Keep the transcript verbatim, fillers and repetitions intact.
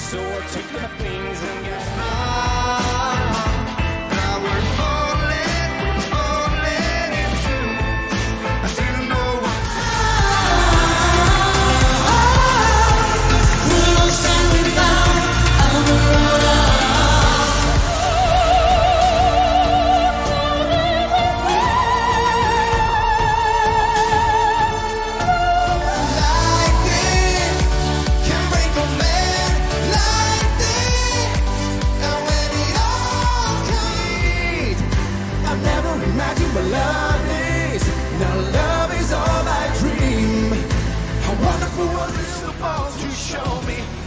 So I took my things and got out. Now we're falling, we're falling into. I didn't know what to do. We lost and we found our road. Lightning can break a man. Lightning, and when it all comes, I've never imagined what love is. Now love is all I dream. How wonderful was it supposed to show me?